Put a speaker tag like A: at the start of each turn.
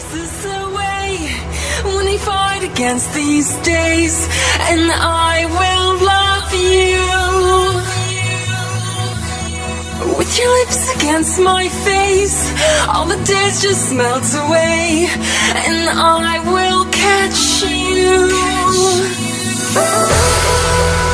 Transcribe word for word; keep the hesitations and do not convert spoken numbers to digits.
A: kisses away when they fight against these days, and I will love you. With your lips against my face, all the days just melt away, and I will catch you.